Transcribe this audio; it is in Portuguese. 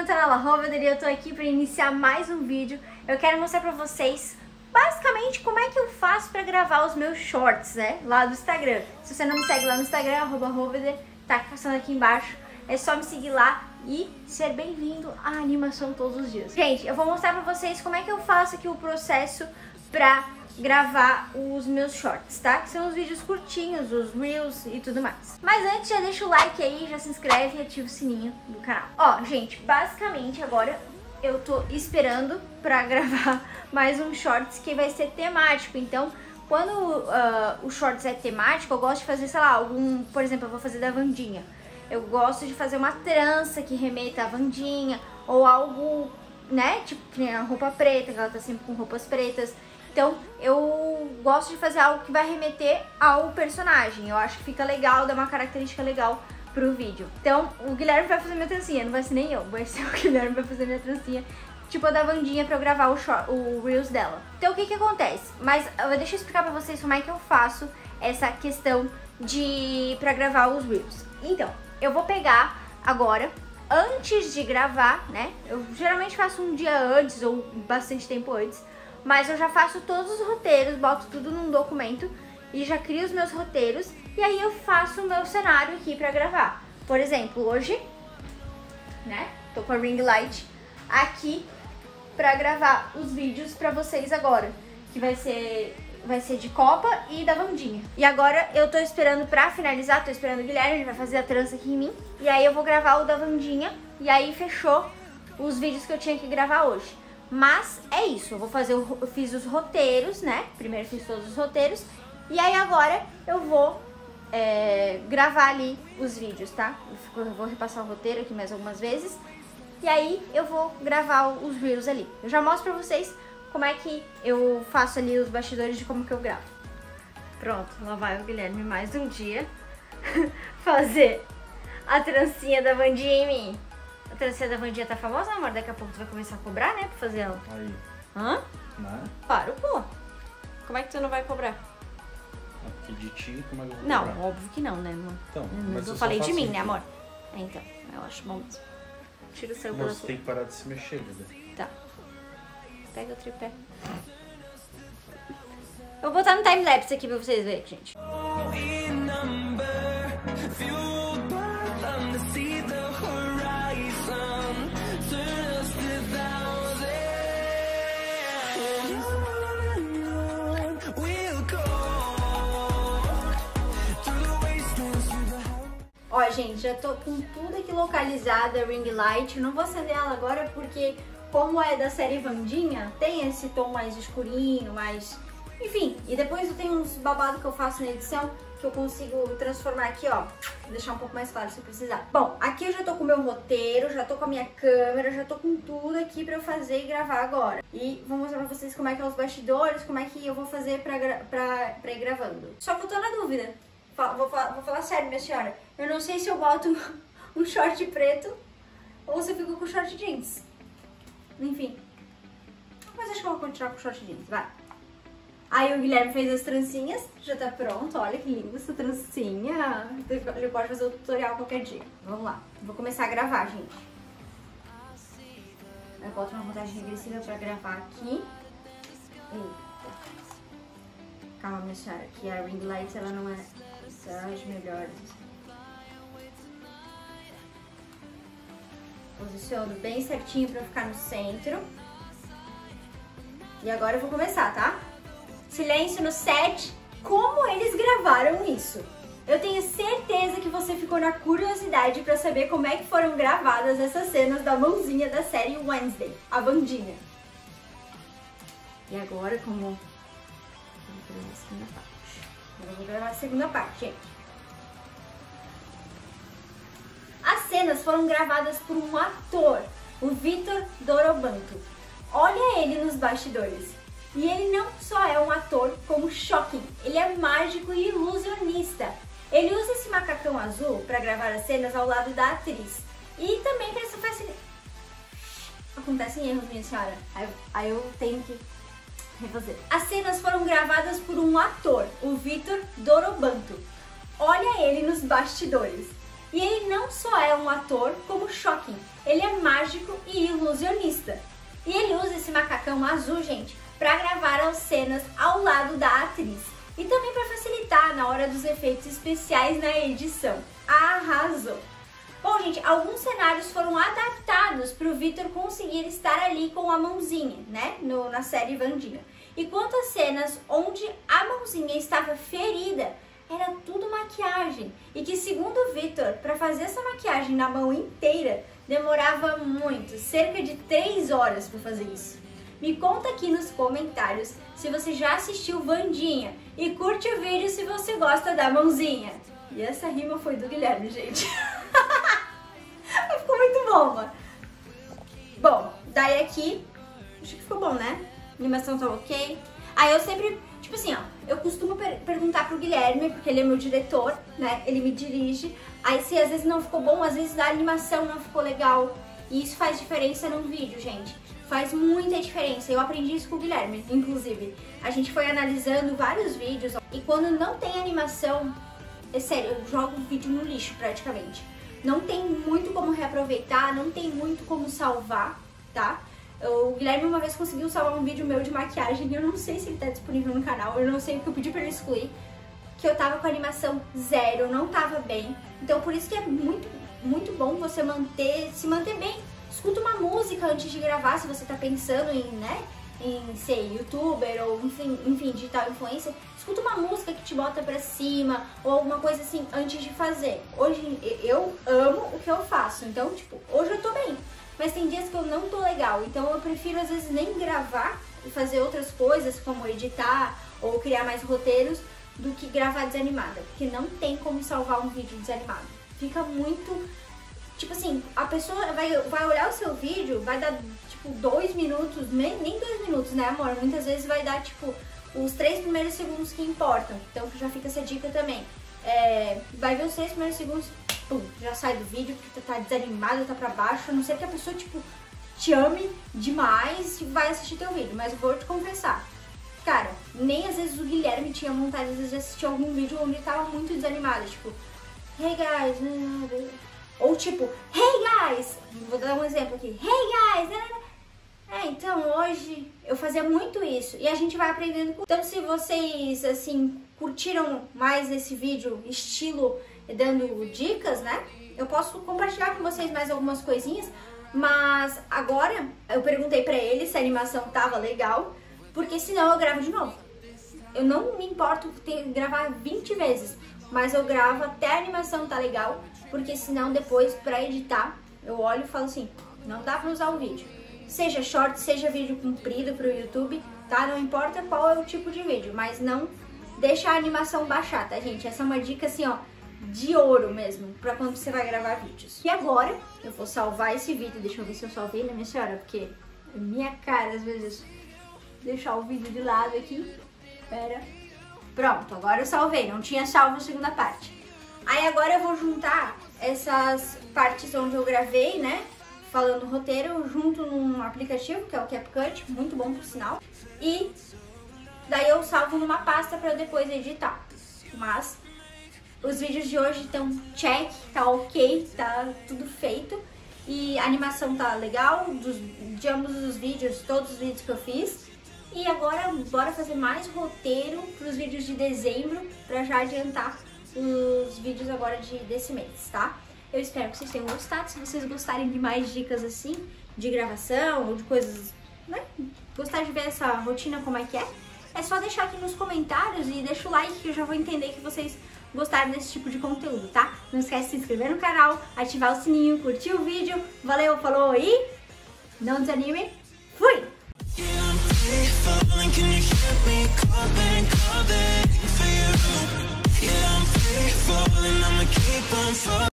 Antonella Roveder e eu tô aqui pra iniciar mais um vídeo. Eu quero mostrar pra vocês basicamente como é que eu faço pra gravar os meus shorts, né, lá do Instagram. Se você não me segue lá no Instagram, @Roveder, tá passando aqui embaixo. É só me seguir lá e ser bem-vindo à animação todos os dias. Gente, eu vou mostrar pra vocês como é que eu faço aqui o processo pra gravar os meus shorts, tá? Que são os vídeos curtinhos, os reels e tudo mais. Mas antes, já deixa o like aí, já se inscreve e ativa o sininho do canal. Ó, gente, basicamente agora eu tô esperando pra gravar mais um shorts que vai ser temático. Então, quando o shorts é temático, eu gosto de fazer, sei lá, por exemplo, eu vou fazer da Wandinha. Eu gosto de fazer uma trança que remeta à Wandinha, ou algo, né, tipo, que nem a roupa preta, que ela tá sempre com roupas pretas. Então, eu gosto de fazer algo que vai remeter ao personagem. Eu acho que fica legal, dá uma característica legal pro vídeo. Então, o Guilherme vai fazer minha trancinha, não vai ser nem eu, vai ser o Guilherme que vai fazer minha trancinha, tipo a da Wandinha, pra eu gravar o Reels dela. Então, o que que acontece? Mas, deixa eu explicar pra vocês como é que eu faço essa questão pra gravar os Reels. Então, eu vou pegar agora, antes de gravar, né? Eu geralmente faço um dia antes ou bastante tempo antes, mas eu já faço todos os roteiros, boto tudo num documento e já crio os meus roteiros e aí eu faço o meu cenário aqui pra gravar. Por exemplo, hoje, né, tô com a ring light aqui pra gravar os vídeos pra vocês agora, que vai ser de Copa e da Wandinha. E agora eu tô esperando pra finalizar, tô esperando o Guilherme, ele vai fazer a trança aqui em mim. E aí eu vou gravar o da Wandinha e aí fechou os vídeos que eu tinha que gravar hoje. Mas é isso, eu fiz os roteiros, né? Primeiro fiz todos os roteiros. E aí agora eu vou gravar ali os vídeos, tá? Eu vou repassar o roteiro aqui mais algumas vezes. E aí eu vou gravar os reels ali. Eu já mostro pra vocês como é que eu faço ali os bastidores de como que eu gravo. Pronto, lá vai o Guilherme mais um dia fazer a trancinha da Wandinha em mim. A trancinha da Wandinha tá famosa, amor? Daqui a pouco tu vai começar a cobrar, né, pra fazer ela. Aí. Hã? Não. Claro, pô. Como é que tu não vai cobrar? Porque de ti, como é que eu vou Não, cobrar? óbvio que não, né, amor? Então, Mas eu falei de mim, né, amor? Então, eu acho bom mesmo. Tira o seu pela Você tem que parar de se mexer, Duda. Tá. Pega o tripé. Eu vou botar no time-lapse aqui pra vocês verem, gente. Ó, gente, já tô com tudo aqui localizado, a ring light. Eu não vou acender ela agora porque, como é da série Wandinha, tem esse tom mais escurinho, mais... Enfim, e depois eu tenho uns babados que eu faço na edição que eu consigo transformar aqui, ó, deixar um pouco mais claro se eu precisar. Bom, aqui eu já tô com o meu roteiro, já tô com a minha câmera, já tô com tudo aqui pra eu fazer e gravar agora. E vou mostrar pra vocês como é que é os bastidores, como é que eu vou fazer pra ir gravando. Só que eu tô na dúvida. Vou falar sério, minha senhora. Eu não sei se eu boto um short preto ou se eu fico com short jeans. Enfim. Mas acho que eu vou continuar com short jeans, vai. Aí o Guilherme fez as trancinhas, já tá pronto. Olha que linda essa trancinha. Ele pode fazer o tutorial qualquer dia. Vamos lá. Vou começar a gravar, gente. Eu boto uma contagem regressiva pra gravar aqui. Eita. Calma, minha senhora, que a ring light ela não é das melhores. Posiciono bem certinho pra ficar no centro. E agora eu vou começar, tá? Silêncio no set. Como eles gravaram isso? Eu tenho certeza que você ficou na curiosidade pra saber como é que foram gravadas essas cenas da mãozinha da série Wednesday, a Wandinha. E agora, como... Eu vou gravar a segunda parte, gente. As cenas foram gravadas por um ator, o Vitor Dorobanto. Olha ele nos bastidores. E ele não só é um ator como Shocking, ele é mágico e ilusionista. Ele usa esse macacão azul para gravar as cenas ao lado da atriz. E também para essa facilidade. Acontecem erros, minha senhora. Aí eu tenho que refazer. As cenas foram gravadas por um ator, o Vitor Dorobanto. Olha ele nos bastidores. E ele não só é um ator como Shocking, ele é mágico e ilusionista. E ele usa esse macacão azul, gente, para gravar as cenas ao lado da atriz. E também para facilitar na hora dos efeitos especiais na edição. Arrasou! Bom, gente, alguns cenários foram adaptados para o Victor conseguir estar ali com a mãozinha, né, na série Wandinha. E quanto às cenas onde a mãozinha estava ferida, era tudo maquiagem. E que, segundo o Victor, para fazer essa maquiagem na mão inteira, demorava muito, cerca de 3 horas para fazer isso. Me conta aqui nos comentários se você já assistiu Wandinha e curte o vídeo se você gosta da mãozinha. E essa rima foi do Guilherme, gente. Ficou muito boa. Bom, daí aqui, acho que ficou bom, né? A animação tá ok. Aí eu sempre, tipo assim, ó, eu costumo perguntar pro Guilherme, porque ele é meu diretor, né? Ele me dirige. Aí se às vezes não ficou bom, às vezes a animação não ficou legal. E isso faz diferença num vídeo, gente. Faz muita diferença. Eu aprendi isso com o Guilherme, inclusive. A gente foi analisando vários vídeos e quando não tem animação, é sério, eu jogo o vídeo no lixo praticamente. Não tem muito como reaproveitar, não tem muito como salvar, tá? O Guilherme uma vez conseguiu salvar um vídeo meu de maquiagem, eu não sei se ele tá disponível no canal, eu não sei porque eu pedi pra ele excluir, que eu tava com a animação 0, não tava bem. Então por isso que é muito bom você se manter bem. Escuta uma música antes de gravar, se você tá pensando em, né, em ser youtuber ou enfim, digital influencer. Escuta uma música que te bota pra cima ou alguma coisa assim antes de fazer. Hoje eu amo o que eu faço, então tipo, hoje eu tô bem. Mas tem dias que eu não tô legal, então eu prefiro às vezes nem gravar e fazer outras coisas como editar ou criar mais roteiros do que gravar desanimada, porque não tem como salvar um vídeo desanimado. Fica muito, tipo assim, a pessoa vai olhar o seu vídeo, vai dar tipo 2 minutos, nem 2 minutos, né amor? Muitas vezes vai dar tipo os 3 primeiros segundos que importam, então já fica essa dica também. Vai ver os 3 primeiros segundos, pum, já sai do vídeo porque tá desanimado, tá pra baixo, a não ser que a pessoa tipo te ame demais e vai assistir teu vídeo, mas eu vou te confessar, cara, nem às vezes o Guilherme tinha vontade às vezes de assistir algum vídeo onde ele tava muito desanimado, tipo, hey guys, ou tipo, hey guys, vou dar um exemplo aqui, hey guys, então hoje eu fazia muito isso e a gente vai aprendendo. Então se vocês assim curtiram mais esse vídeo estilo dando dicas, né, eu posso compartilhar com vocês mais algumas coisinhas, mas agora eu perguntei pra ele se a animação tava legal, porque senão eu gravo de novo. Eu não me importo gravar 20 vezes, mas eu gravo até a animação tá legal, porque senão depois pra editar eu olho e falo assim, não dá pra usar o vídeo. Seja short, seja vídeo comprido pro YouTube, tá? Não importa qual é o tipo de vídeo, mas não deixa a animação baixar, tá, gente? Essa é uma dica assim, ó, de ouro mesmo, pra quando você vai gravar vídeos. E agora eu vou salvar esse vídeo, deixa eu ver se eu salvei, né, minha senhora? Porque é minha cara, às vezes, deixar o vídeo de lado aqui. Pera. Pronto, agora eu salvei, não tinha salvo a segunda parte. Aí agora eu vou juntar essas partes onde eu gravei, né, falando o roteiro, junto num aplicativo, que é o CapCut, muito bom por sinal. E daí eu salvo numa pasta pra eu depois editar. Mas os vídeos de hoje estão check, tá ok, tá tudo feito. E a animação tá legal, de ambos os vídeos, todos os vídeos que eu fiz. E agora bora fazer mais roteiro pros vídeos de dezembro, pra já adiantar os vídeos agora desse mês, tá? Eu espero que vocês tenham gostado. Se vocês gostarem de mais dicas assim, de gravação ou de coisas, né? Gostar de ver essa rotina como é que é só deixar aqui nos comentários e deixa o like que eu já vou entender que vocês gostaram desse tipo de conteúdo, tá? Não esquece de se inscrever no canal, ativar o sininho, curtir o vídeo. Valeu, falou e não desanime. Fui!